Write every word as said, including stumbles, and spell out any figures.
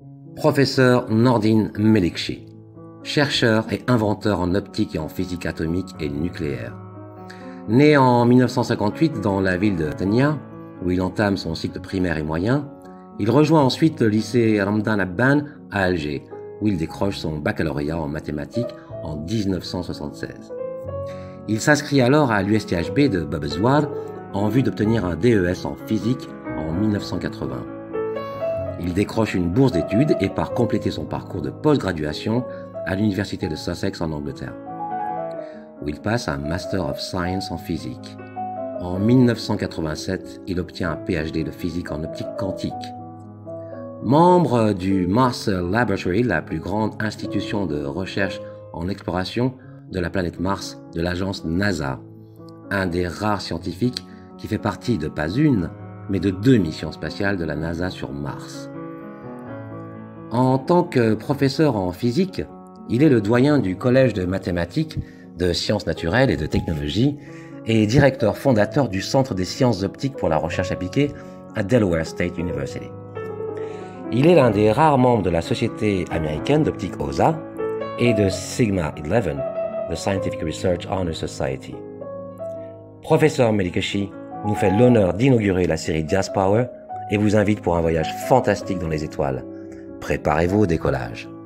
Professeur Nordin Melikci, chercheur et inventeur en optique et en physique atomique et nucléaire. Né en mille neuf cent cinquante-huit dans la ville de Tania, où il entame son cycle primaire et moyen, il rejoint ensuite le lycée Ramdan Abban à Alger, où il décroche son baccalauréat en mathématiques en mille neuf cent soixante-seize. Il s'inscrit alors à l'U S T H B de Bab el-Zouar en vue d'obtenir un D E S en physique en mille neuf cent quatre-vingts. Il décroche une bourse d'études et part compléter son parcours de post-graduation à l'université de Sussex en Angleterre, où il passe un Master of Science en physique. En mille neuf cent quatre-vingt-sept, il obtient un P H D de physique en optique quantique. Membre du Mars Laboratory, la plus grande institution de recherche en exploration de la planète Mars de l'agence NASA, un des rares scientifiques qui fait partie de pas une, mais de deux missions spatiales de la NASA sur Mars. En tant que professeur en physique, il est le doyen du Collège de mathématiques, de sciences naturelles et de technologie et directeur fondateur du Centre des sciences optiques pour la recherche appliquée à Delaware State University. Il est l'un des rares membres de la Société américaine d'optique O S A et de Sigma onze, the Scientific Research Honor Society. Professeur Melikci nous fait l'honneur d'inaugurer la série Jazz Power et vous invite pour un voyage fantastique dans les étoiles. Préparez-vous au décollage.